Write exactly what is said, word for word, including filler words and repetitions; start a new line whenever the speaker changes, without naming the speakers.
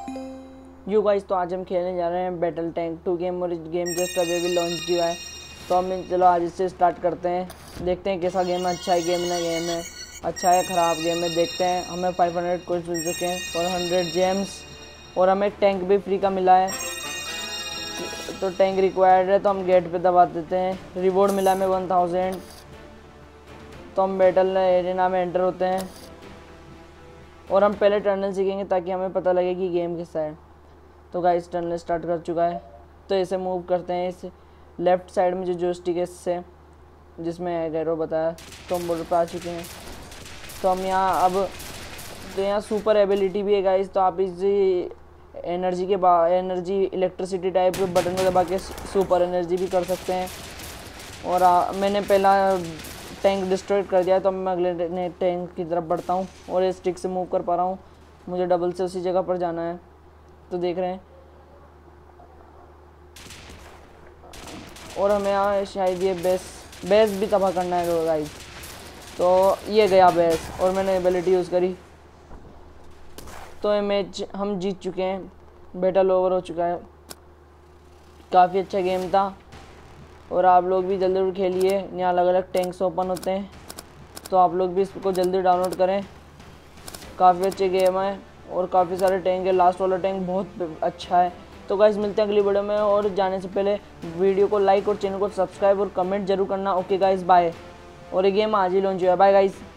You guys, तो आज हम खेलने जा रहे हैं बैटल टैंक टू गेम और इस गेम जस्ट अभी अभी लॉन्च हुआ है। तो हम चलो आज इससे स्टार्ट करते हैं, देखते हैं कैसा गेम है, अच्छा है गेम ना गेम है, अच्छा है ख़राब गेम है, देखते हैं। हमें फाइव हंड्रेड कोइंस मिल चुके हैं और हंड्रेड जेम्स और हमें टैंक भी फ्री का मिला है। तो टैंक रिक्वायर्ड है तो हम गेट पे दबा देते हैं। रिवॉर्ड मिला हमें वन थाउजेंड। तो हम बैटल एरिना में एंटर होते हैं और हम पहले टर्नल सीखेंगे ताकि हमें पता लगे कि गेम कैसा है। तो गाइस टर्नल स्टार्ट कर चुका है, तो इसे मूव करते हैं। इस लेफ़्ट साइड में जो जोस्टिक है इससे जिसमें गैरो बताया, तो हम बॉर्डर पर आ चुके हैं। तो हम यहाँ अब तो यहाँ सुपर एबिलिटी भी है गाइस, तो आप इस एनर्जी के बा एनर्जी इलेक्ट्रिसिटी टाइप के बटन को दबा के सुपर एनर्जी भी कर सकते हैं। और आ, मैंने पहला टैंक डिस्ट्रॉय कर दिया है, तो मैं अगले टैंक की तरफ बढ़ता हूँ और इस स्टिक से मूव कर पा रहा हूँ। मुझे डबल से उसी जगह पर जाना है, तो देख रहे हैं। और हमें यहाँ शायद ये बेस बेस भी तबाह करना है गाइस। तो ये गया बेस और मैंने एबिलिटी यूज़ करी, तो ये मैच हम जीत चुके हैं। बैटल ओवर हो चुका है। काफ़ी अच्छा गेम था और आप लोग भी जल्दी जल्दी खेलिए। यहाँ अलग अलग टैंक्स ओपन होते हैं, तो आप लोग भी इसको जल्दी डाउनलोड करें। काफ़ी अच्छे गेम है और काफ़ी सारे टैंक है। लास्ट वाला टैंक बहुत अच्छा है। तो गाइस मिलते हैं अगली वीडियो में, और जाने से पहले वीडियो को लाइक और चैनल को सब्सक्राइब और कमेंट जरूर करना। Okay guys, bye. और ये गेम आज ही लॉन्च हुआ है। Bye guys.